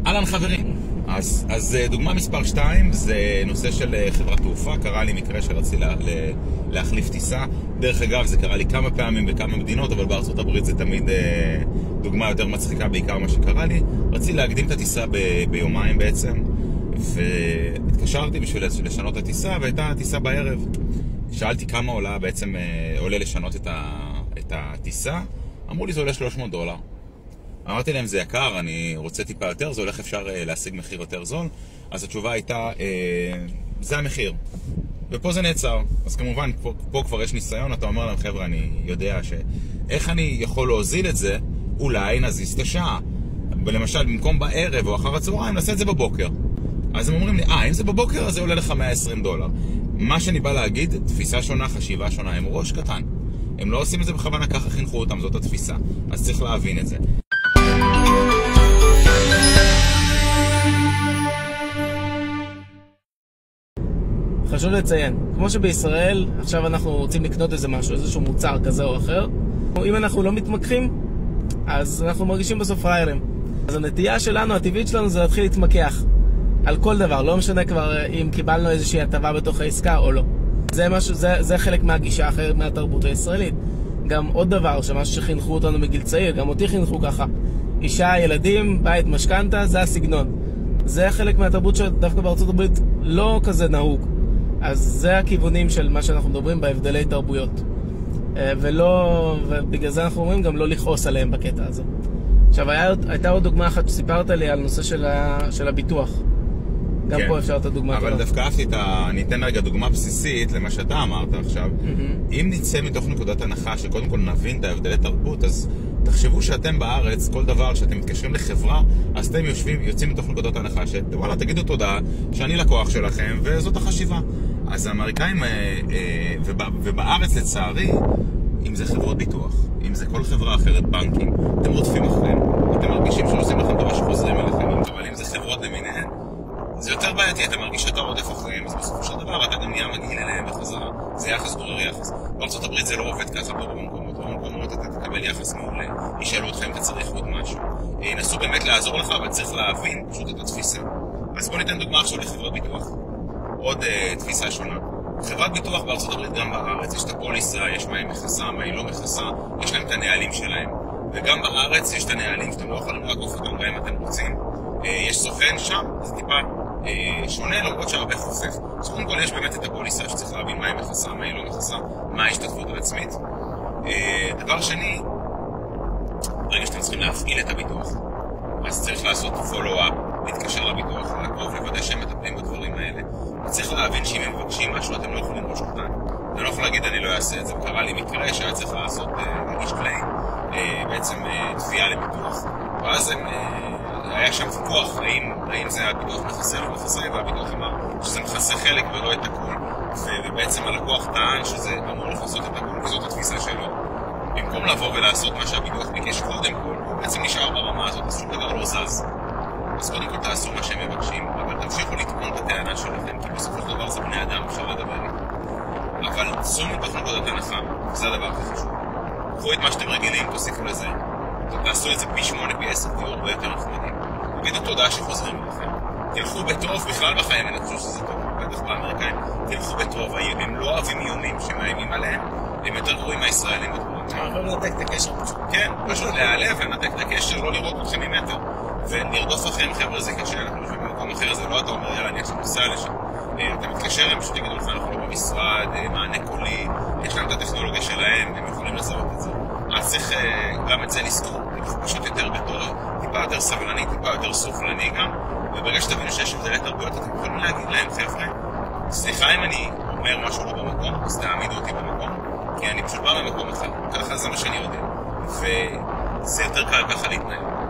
אהלן חברים, אז דוגמה מספר 2 זה נושא של חברת תעופה. קרה לי מקרה שרציתי להחליף טיסה. דרך אגב, זה קרה לי כמה פעמים בכמה מדינות, אבל בארצות הברית זה תמיד דוגמה יותר מצחיקה, בעיקר מה שקרה לי. רציתי להקדים את הטיסה ביומיים בעצם, והתקשרתי בשביל לשנות את הטיסה, והייתה טיסה בערב. שאלתי כמה עולה לשנות את הטיסה. אמרו לי זה עולה $300. אמרתי להם זה יקר, אני רוצה טיפה יותר, זה הולך אפשר להשיג מחיר יותר זול. אז התשובה הייתה, זה המחיר. ופה זה נעצר. אז כמובן, פה כבר יש ניסיון, אתה אומר להם, חבר'ה, אני יודע איך אני יכול להוזיל את זה, אולי נזיז את השעה. למשל, במקום בערב או אחר הצהריים, נעשה את זה בבוקר. אז הם אומרים לי, אם זה בבוקר, אז זה עולה לך $120. מה שאני בא להגיד, תפיסה שונה, חשיבה שונה, הם ראש קטן. הם לא עושים את זה בכוונה, ככה חינכו אותם, זאת התפיסה. אז צריך להבין את זה. חשוב לציין, כמו שבישראל, עכשיו אנחנו רוצים לקנות איזה משהו, איזשהו מוצר כזה או אחר. אם אנחנו לא מתמקחים, אז אנחנו מרגישים בסוף פריירים. אז הנטייה שלנו, הטבעית שלנו, זה להתחיל להתמקח על כל דבר. לא משנה כבר אם קיבלנו איזושהי הטבה בתוך העסקה או לא. זה חלק מהגישה, אחרת מהתרבות הישראלית. גם עוד דבר, שמשהו שחינכו אותנו מגיל צעיר, גם אותי חינכו ככה. אישה, ילדים, בית, משכנתה, זה הסגנון. זה חלק מהתרבות שדווקא בארצות הברית לא כזה נהוג. אז זה הכיוונים של מה שאנחנו מדברים בהבדלי תרבויות. ובגלל זה אנחנו אומרים גם לא לכעוס עליהם בקטע הזה. עכשיו, הייתה עוד דוגמה אחת שסיפרת לי על נושא של הביטוח. גם פה אפשר את הדוגמה. אבל דווקא אהבתי אני אתן רגע דוגמה בסיסית למה שאתה אמרת עכשיו. אם נצא מתוך נקודת הנחה שקודם כל נבין את ההבדלי תרבות, אז תחשבו שאתם בארץ, כל דבר שאתם מתקשרים לחברה, אז אתם יוצאים מתוך נקודת הנחה שוואלה, תגידו תודה שאני לקוח שלכם, וזאת החשיבה. אז האמריקאים, ובארץ לצערי, אם זה חברות ביטוח, אם זה כל חברה אחרת, בנקים, אתם רודפים אחריהם, אתם מרגישים שעושים לכם דבר שחוזרים אליכם, אבל אם זה חברות למיניהן, זה יותר בעייתי, אתה מרגיש שאתה רודף אחריהם, אז בסופו של דבר אתה גם נהיה מגעיל אליהם בחזרה. זה יחס גורר יחס. בארצות הברית זה לא עובד ככה פה במקומות. במקומות אתה תקבל יחס מעולה, ישאלו אותך אם אתה צריך עוד משהו. ינסו באמת לעזור לך, אבל צריך להבין פשוט את התפיסה. אז בוא ניתן דוגמה עכשיו לחברת ביטוח. עוד תפיסה שונה. חברת ביטוח בארצות הברית גם בארץ, יש את הפוליסה, יש מה היא מכסה, מה היא לא מכסה, יש להם את הנהלים שלהם. וגם בארץ יש את הנהלים שאתם לא יכולים לעקוף אותם גם אם אתם רוצים. יש סוכן שם, זה טיפה שונה, למרות שהרבה חופף. אז קודם כל יש באמת את הפוליסה שצריך להבין מה היא מכסה, מה היא לא מכסה, מה ההשתתפות העצמית. דבר שני, ברגע שאתם צריכים להפעיל את הביטוח, אז צריך לעשות follow-up, להתקשר לביטוח, לעקוב, לוודא שהם מטפלים בדברים האלה. צריך להבין שאם הם מבקשים משהו, אתם לא יכולים ראש קטן. אתם לא יכול להגיד, אני לא אעשה את זה. קרה לי מקרה שהיה צריך לעשות מגיש קליי, בעצם תביעה לביטוח. ואז היה שם ויכוח, האם זה הביטוח מכסה או מכסה, והביטוח אמר שזה מכסה חלק ולא את הכל. ובעצם הלקוח טען שזה אמור לכסות את הכל, וזאת התפיסה שלו. במקום לבוא ולעשות מה שהביטוח ביקש קודם כל, הוא בעצם נשאר ברמה הזאת, אז שום דבר לא זז. אז קודם כל תעשו מה שהם מבקשים, אבל תמשיכו לטעון את הטענה שלכם, כי בסופו של דבר זה בני אדם, אפשר לדבר איתם. אבל צאו מתוך נקודת הנחה, זה הדבר הכי חשוב. קחו את מה שאתם רגילים, תוסיפו לזה. תעשו את זה פי 8, פי 10, תהיו הרבה יותר נחמדים. תגידו תודה שחוזרים לכם. תלכו בטוב, בכלל בחיים אני חושב שזה טוב. בטח באמריקאים, תלכו בטוב. הם לא אוהבים איומים שמאיימים עליהם, הם יותר גרועים מהישראלים בתחומים. אבל לנתק את הקשר פשוט. כן, פשוט להיעלב, לנתק את הקשר, לא לראות אתכם ממטר. ונרדוף לכם, חבר'ה, זה קשה, אנחנו יושבים במקום אחר, זה לא אתה אומר, יאללה, אני עכשיו נוסע לשם. אתה מתקשר, הם פשוט יגידו לך, אנחנו לא במשרד, מענה קולי, יש להם את הטכנולוגיה שלהם, הם יכולים לזהות את זה. אז צריך גם את זה לזכור, פשוט יותר בתור, טיפה יותר סבלני, טיפה יותר סופלני גם, וברגע שתבינו שיש הבדלי תרבויות, אתם יכולים להגיד להם, חבר'ה, סליחה אם אני אומר משהו לא במקום, אז תעמידו אותי במקום, כי אני פשוט בא במקום אחר, ככה זה מה שאני יודע, וזה יותר קל ככה להתנהל.